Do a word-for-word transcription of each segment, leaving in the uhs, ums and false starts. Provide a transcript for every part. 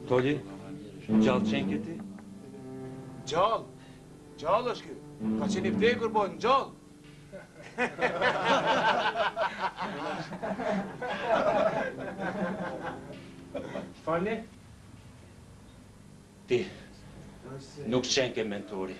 Toli, gjallë qenë këti? Gjallë? Gjallë është kjo? Ka qenë i vdekur, po në gjallë? Falni? Ti, nuk qenë ke mentori.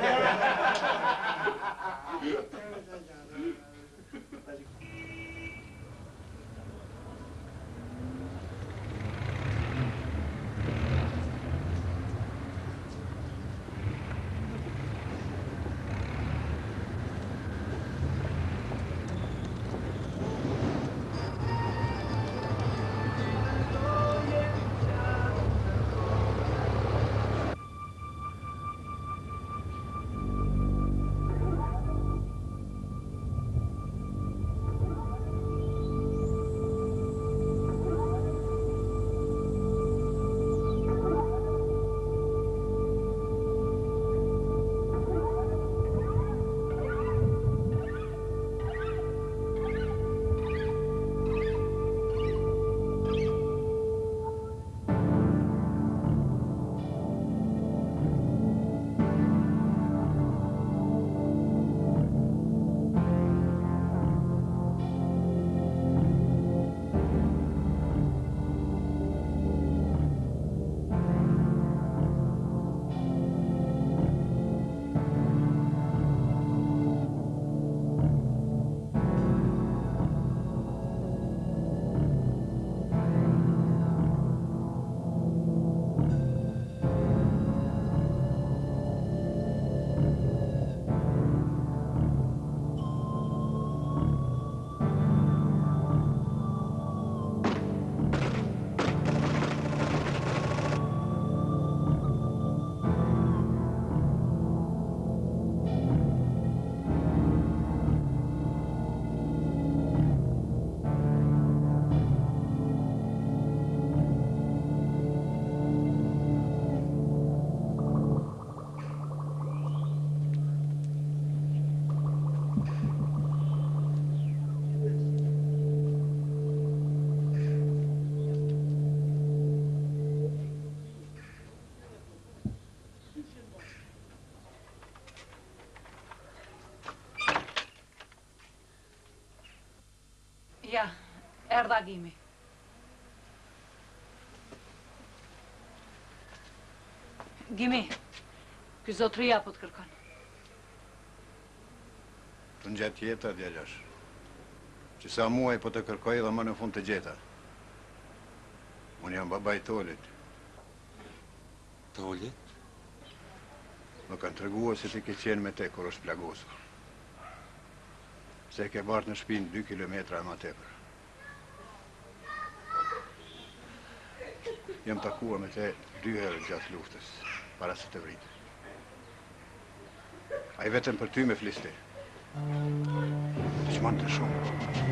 Ja, erdha Gimi. Gimi, ky zotëria po të kërkon. Të ngjet jeta, djalash. Që sa muaj po të kërkoj dhe më në fund të gjeta. Unë jam babaj Tolit. Tolit? Më kanë tregua se ti ke qenë me te kur është plagosur. Se ke bartë në shpinë dy kilometra ma tepër. Jam takua me te dy herë gjatë luftës, para se të vritë. A i vetëm për ty me fliste. Të që manë të shumë.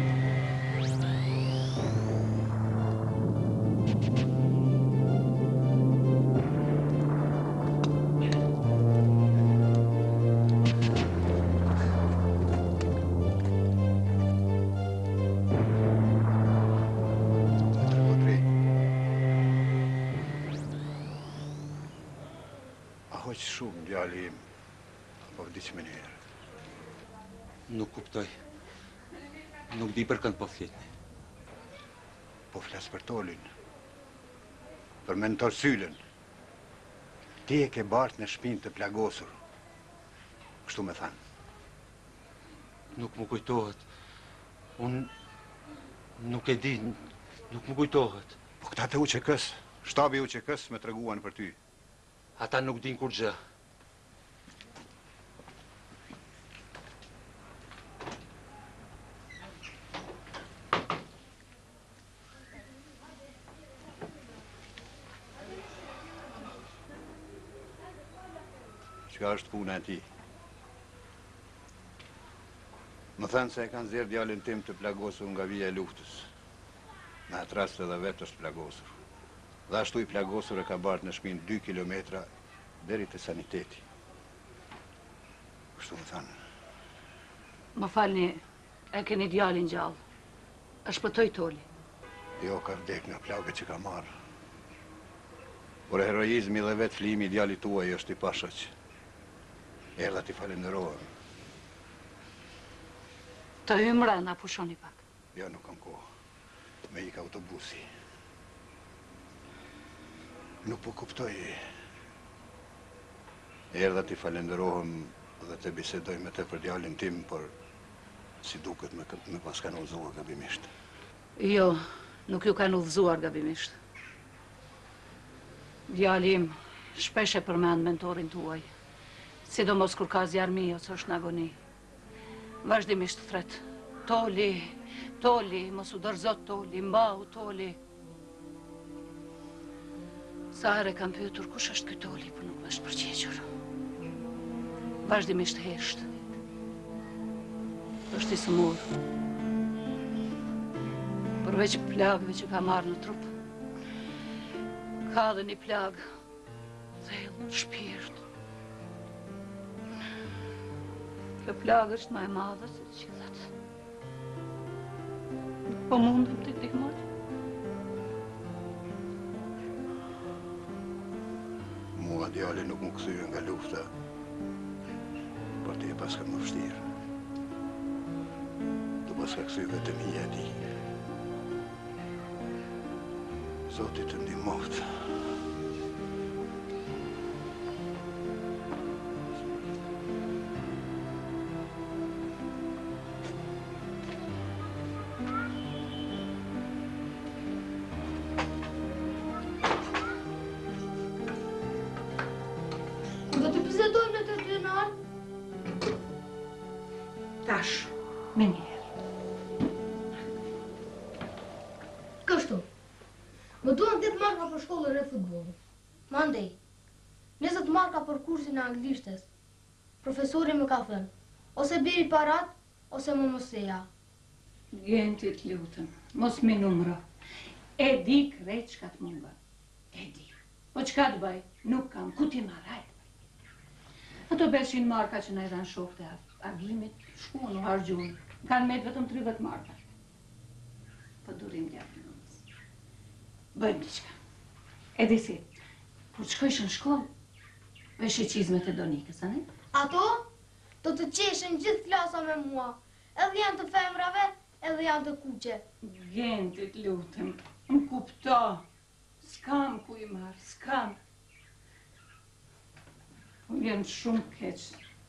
Shumë djali im, apo vdiq me njerë. Nuk kuptoj. Nuk di për kënd po fletni. Po flas për Tolin. Për mentor Sylen. Ti e ke bartë në shpinë të plagosur. Kështu me thanë. Nuk më kujtohet. Unë nuk e di, nuk më kujtohet. Po këta të U Q K-s, shtabi U Q K-s me treguan për ty. Ata nuk din kur gjë. Çka është puna e ti? Më thënë se e kanë zjerë djalin tim të plagosur nga vija e luftës. Në atë rast edhe vetë është plagosur. Dhe ashtu i plagosur e ka bartë në shpinë dy kilometra deri te saniteti. Kështu më thanë. Më falni, e keni djalin gjallë. E shpëtoj Toli. Jo, ka vdek nga plagët që ka marrë. Por heroizmi dhe vetë flimi i djalit tuaj është i pashëq. Erdha t'i falenderohem. Të ymra na pushoni pak. Ja, nuk kam kohë. Me ik autobusi. Nuk po kuptoj. Erdha t'i falenderohem dhe të bisedoj me te për djalin tim, por si duket me, me pas kanë udhëzuar gabimisht. Jo, nuk ju kanë udhëzuar gabimisht. Djali im shpesh e përmend mentorin tuaj, sidomos kur ka zjarmi ose është në agoni. Vazhdimisht thret, Toli, Toli, mos u dorëzot Toli, mbau Toli. Sa herë kam pyetur kush është ky Toli, por nuk më është përgjigjur. Vazhdimisht hesht. Është i smur. Përveç plagëve që ka marrë në trup, ka dhe një plagë thellë në shpirt. Kjo plagë është më e madhe se të gjithat. Nuk po mundem të ndihmoj. Mua djali nuk më kthye nga lufta, por ti e paska më vështirë. Të paska kthye vetëm hija e ti. Zoti të ndihmoft. Do të bisedojmë në të dy natë? Tash, me njerë. Kështu. Më duan dhjetë marka për shkollën e futbollit. Mandej, njëzet marka për kursin e anglishtes. Profesori më ka thënë, ose biri parat, ose më moseja. Gentit lutem, mos mi numra. E di krejt çka të munga. E di. Po çka të bëj? Nuk kam ku ti marraj. Ato pesëqind marka që na i dhanë shokët e agimit, shkuan u harxhuan. Kanë me vetëm tridhjetë marka. Po durim djathtë nënës. Bëjmë diçka. E di si, kur shkojsh në shkollë, vesh i çizmet e Donikës, a ne? Ato do të qeshin gjithë klasa me mua. Edhe janë të femrave, edhe janë të kuqe. Gentit lutem, më kupto. S'kam ku i marr, s'kam. Unë vjen shumë keq.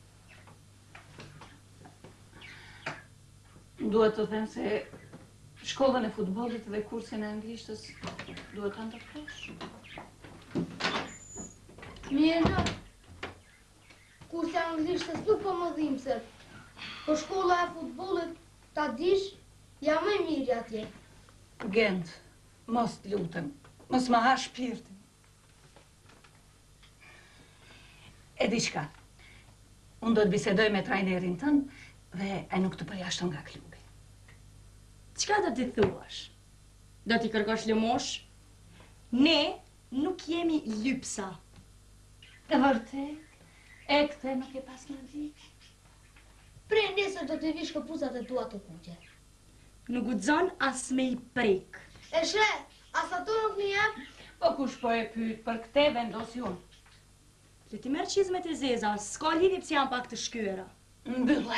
Duhet të them se shkollën e futbollit dhe kursin e anglishtës duhet ta ndërkosh. Mirë në. Kursi e anglishtes nuk po më dhimbse. Po shkolla e futbollit, ta dish, jam më mirë atje. Gent, mos të lutem, mos ma ha shpirtin. E diçka, unë do të bisedoj me trajnerin tënë dhe ai nuk të përjashton nga klubi. Çka do t'i thuash? Do t'i kërkosh lëmosh? Ne nuk jemi lypsa. E vërtet, e këtë nuk e pas në di. Prej nesër do të vish këpuzat e tua të kuqe. Nuk guxon as me i prek. E shre, as ato nuk një jep? Po kush po e pyet për këtë vendos unë. Le ti merr çizmet e zeza, s'ka lidhje pse janë pak të shkyera. Mbylle.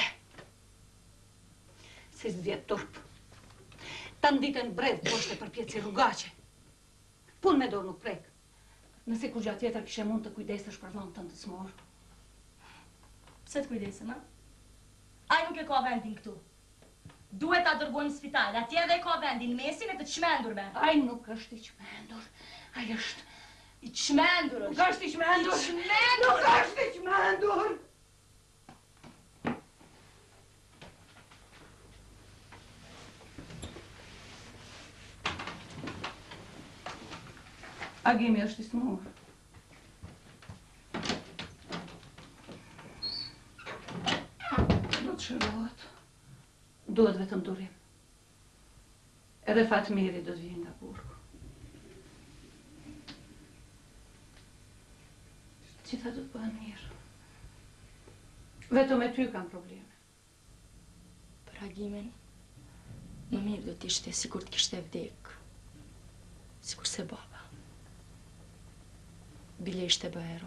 Se s'vjet turp. Ta nditen bredh poshte për pjeci rrugaqe. Pun me dorë nuk prek. Nëse kur gjatë tjetër kishe mund të kujdesesh për vllahën tënd të smur. Pse të kujdesem, a? Ai nuk e ka vendin këtu. Duhet ta dërgojmë në spital, atje edhe e ka vendin, mesin e të çmendurve. Ai nuk është i çmendur. Ai është I çmendur Nuk është. është i çmendur. I çmendur. Nuk është i çmendur. Agimi është i smur. Do të shërohet. Duhet vetëm durim. Edhe Fatmiri do të vijë nga burgu. Gjitha do të bëhen mirë. Vetëm me ty kam probleme. Për Agimin, më mirë do t'ishte sikur t'kishte vdek. Sikur se baba. bile ishte bëhero.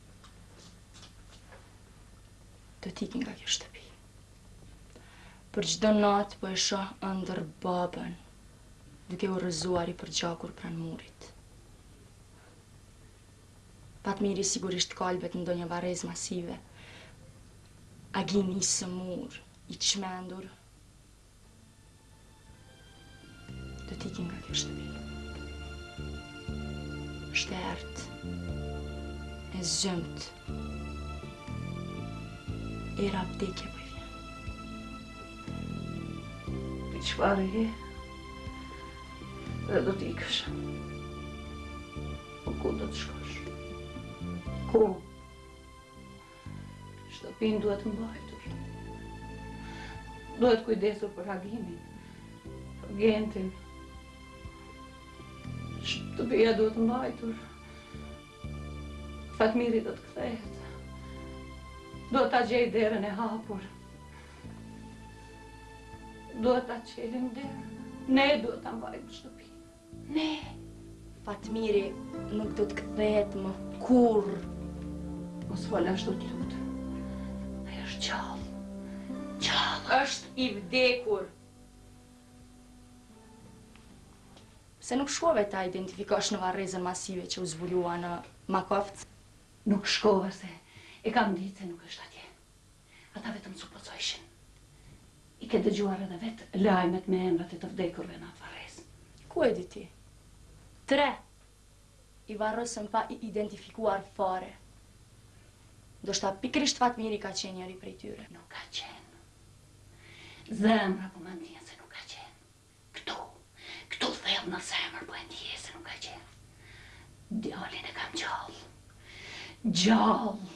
Do t'ikin nga kjo shtëpi. Për çdo natë po e shoh ëndër babën, duke u rrëzuar i përgjakur pranë murit. Fatmiri sigurisht kalbet në ndonjë varrezë masive. Agimi i sëmur, i çmendur. Do t'ikin nga kjo shtëpi. Është e errët, e zëmt. Era vdekje po i vjen. Për çfarë je? Dhe do t'ikësh. Po ku do të shkosh? Ku? Shtëpinë duhet mbajtur. Duhet kujdesur për Agimin, për Gentin. Shtëpia duhet mbajtur. Fatmiri do të kthehet. Do ta gjej derën e hapur. Do ta qelim derën. Ne duhet ta mbajmë shtëpinë. Ne. Fatmiri nuk do të kthehet më kurrë. Mos fol ashtu të lutem. Ai është gjallë. Gjallë. Është i vdekur. Se nuk shkove ta identifikosh në varrezën masive që u zbulua në Makovc? Nuk shkova se e kam ditë se nuk është atje. Ata vetëm supozojshin. I ke dëgjuar edhe vetë lajmet me emrat e të vdekurve në atë varrezë. Ku e di ti? Tre. I varrosën pa i identifikuar fare. Ndoshta pikërisht Fatmiri ka qenë njëri prej tyre. Nuk ka qenë. Zemra po më ndjen se nuk ka qenë. Këtu, këtu thellë në zemër po e ndjen se nuk ka qenë. Djalin e kam gjallë. Gjallë.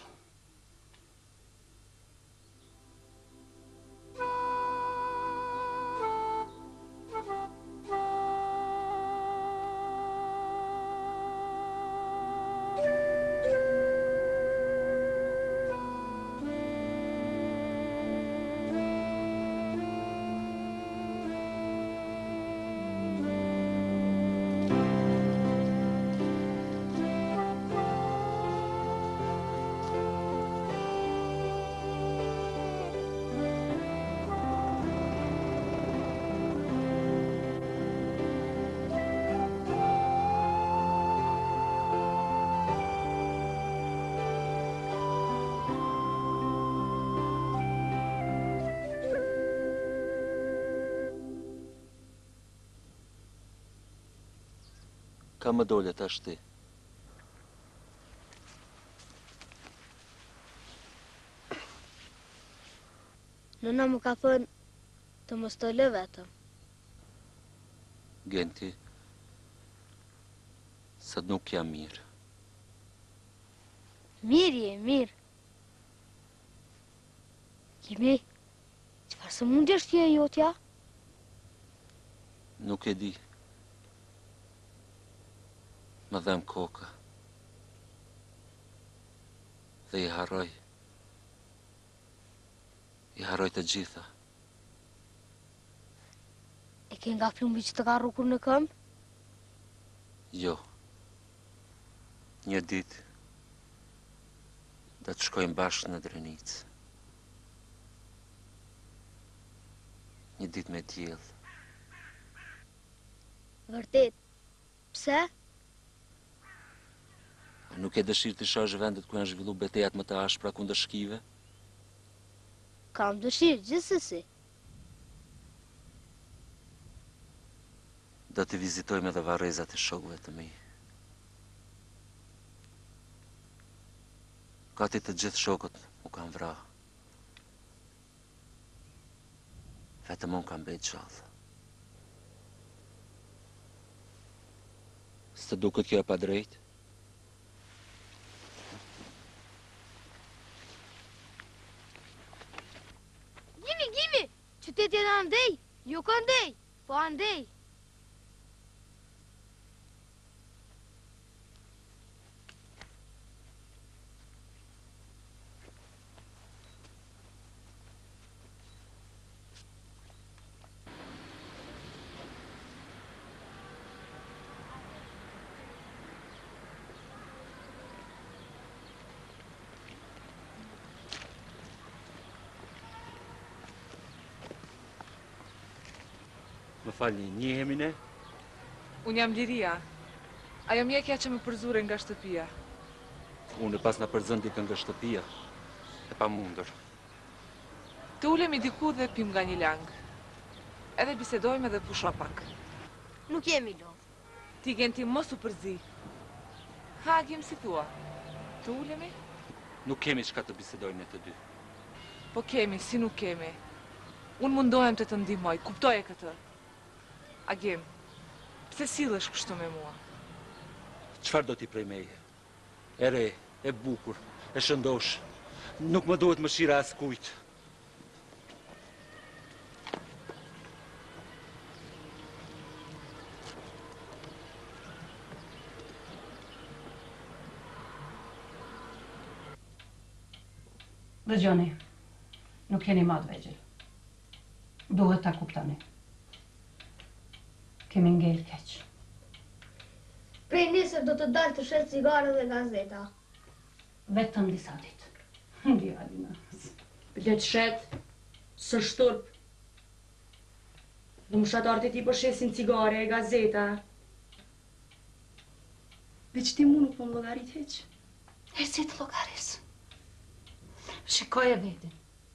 Ka më dole tash ti? Nëna më ka thënë të mos të lë vetëm. Genti, sa nuk jam mirë. Mirë je, mirë. Kimi, çfarë sëmundje është kjo jotja? Nuk e di. Më dhem koka. Dhe i harroj. I harroj të gjitha. E ke nga plumbi që të ka rrukur në këmbë? Jo. Një ditë do të shkojmë bashkë në Drenicë. Një ditë me diell. Vërtet. Pse? A nuk e dëshirë të shohësh vendet ku janë zhvillu betejat më të ashpra kundër shkive? Kam dëshirë, gjithsesi. Do të vizitojmë edhe varrezat e shokëve të mi. Gati të gjithë shokët u kanë vrarë. Vetëm unë kam bejtë gjallë. Së duket kjo e pa drejtë? Gimi, gimi! Qyteti në andej, jo këndej, po andej. Më falni, njihemi ne? Unë jam Liria. Ajo mjekja që më përzure nga shtëpia. Unë pas na përzën dikë nga shtëpia. E pa mundur. Të ulemi diku dhe pim nga një langë. Edhe bisedojmë edhe pusho pak. Nuk jemi lodh. Ti genti mos u përzi. Ha, gjem si thua. Të ulemi? Nuk kemi çka të bisedojmë ne të dy. Po kemi, si nuk kemi. Unë mundohem të të ndihmoj, kuptoje këtë. A gjem, pse sillesh kështu me mua? Çfarë do t'i prej meje? E re, e bukur, e shëndosh. Nuk më duhet mëshira as kujt. Dëgjoni, nuk jeni ma të vegjël. Duhet ta kuptoni. Kemi ngel keq. Prej nesër do të dalë të shet cigare dhe gazeta. Vetëm disa ditë. Djalina. Le të shet, së shturp. Dhe mshatarët e ti po shesin cigare, gazeta. Veç ti mu nuk po më llogarit heq. E si të llogaris? Shikoj e vetin.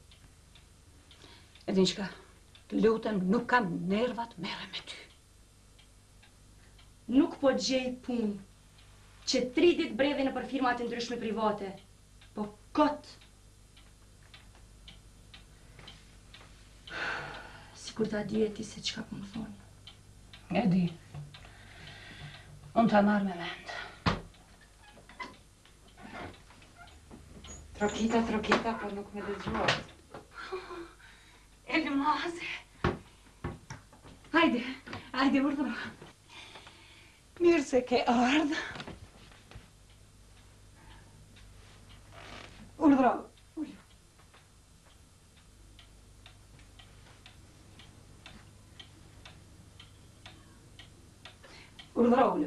E din çka? Të lutem, nuk kam nervat mere me ty. Nuk po gjej punë që tri ditë bredhe në për firmat e ndryshme private. Po kot. Sikur ta di e ti se çka po më thonë. E di. Unë ta marrë me vend. Trokita, trokita, po nuk me dëgjuat. Elmaze. Hajde, hajde, urdhëro. Mirë se ke ardhë. Urdhëro. Urdhëro, ullu.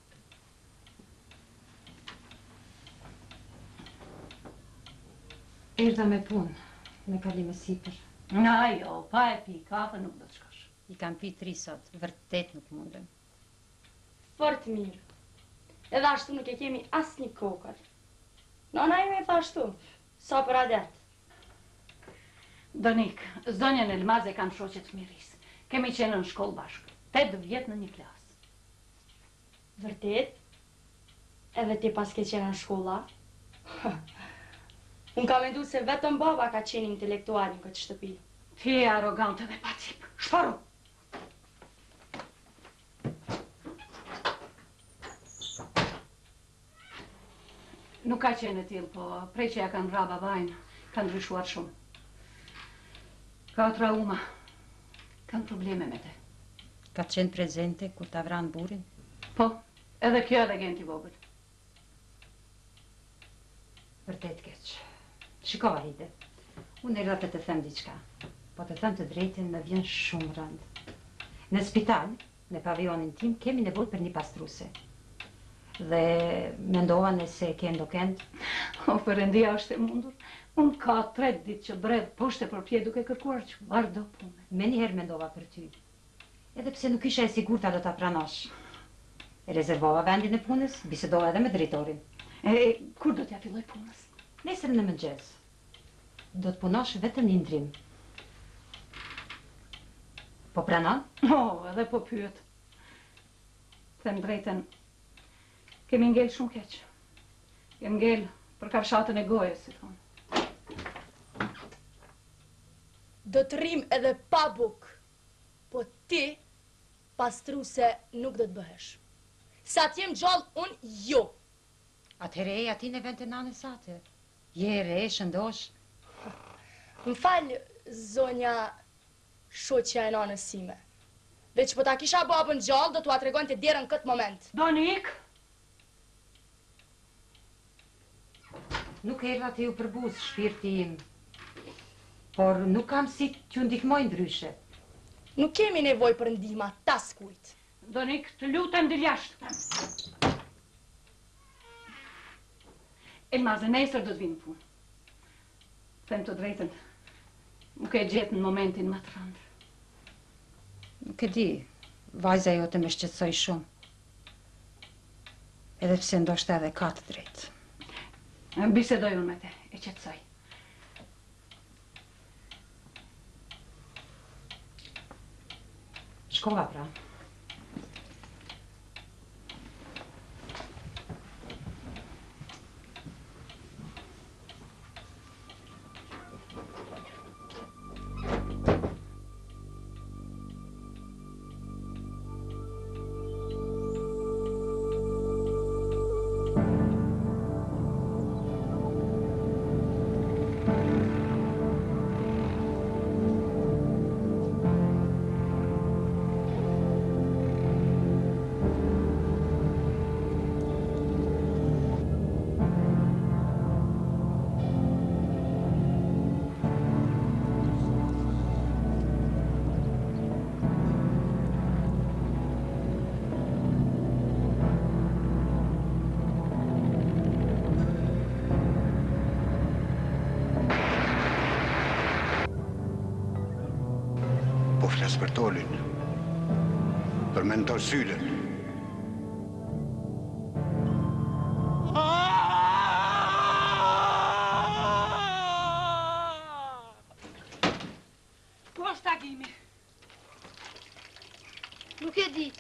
Erdha me punë, me kalime sipër. Na jo, pa e pi kafe nuk do të shkosh. I kam pi tri sot, vërtet nuk mundem. Fort mirë. Edhe ashtu nuk e kemi as një kokër. Nona ime e tha ashtu, sa për adet. Donik, zonjën Elmaze kam shoqet miris. Kemi qenë në shkollë bashkë. Tet vjet në një klasë. Vërtet? Edhe ti pas ke qenë në shkolla? Unë ka mendu se vetëm baba ka qenë intelektual në këtë shtëpi. Ti e arogante dhe patip. Shparu! Nuk ka qenë e tillë, po prej që ja kanë vra babajnë, kanë ndryshuar shumë. Ka trauma. Kanë probleme me te. Ka qenë prezente kur ta vranë burin? Po, edhe kjo edhe genti vogël. Vërtet keq. Shiko, Vahide, unë erdha të të them diçka, po të them të drejtën më vjen shumë rënd. Në spital, në pavionin tim, kemi nevojë për një pastruse. Dhe mendova nëse ke ndokend. O, Perëndia është e mundur. Unë ka tre ditë që bredh poshtë e përpje duke kërkuar çfarëdo pune. Me njëherë mendova për ty. Edhe pse nuk isha e sigurta do ta pranosh. E rezervova vendin e punës, bisedova edhe me drejtorin. E, kur do t'ja filloj punës? Nesër në mëngjes. Do të punosh vetëm një ndrim. Po pranon? Oh, edhe po pyet. Them drejtën, kemi ngel shumë keq. Jem ngel për kafshatën e gojës, si thonë. Do të rrim edhe pa buk, po ti pastruse nuk do të bëhesh. Sa t'jem gjallë, unë jo. Atëhere e ati në vend të nanës atë. Je re, shëndosh. Më falë, zonja shoqja e nanës sime. Veç po ta kisha babën gjallë, do t'ua tregon të derën këtë moment. Donik! Nuk erdha të ju përbuz shpirti im, por nuk kam si t'ju ndihmoj ndryshe. Nuk kemi nevoj për ndihma, tas kujt. Donik, të lutem dil jashtë. Elmaze, nesër do të vinë punë. Them të drejtën, nuk e gjetë në momentin më të rëndë. Nuk e di, vajza jote më shqetësoj shumë. Edhe pse ndoshta edhe ka të drejtë. Bisedoj unë me te, e qetësoj. Shkova pra. Po flas për Tolin. Për mentor Sylen. Ku është Agimi? Nuk e di.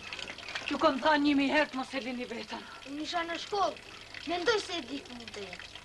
Që kom thënë një mi herë të mos e lini vetën. Unë isha në shkollë. Mendoj se e di ku mund të jetë.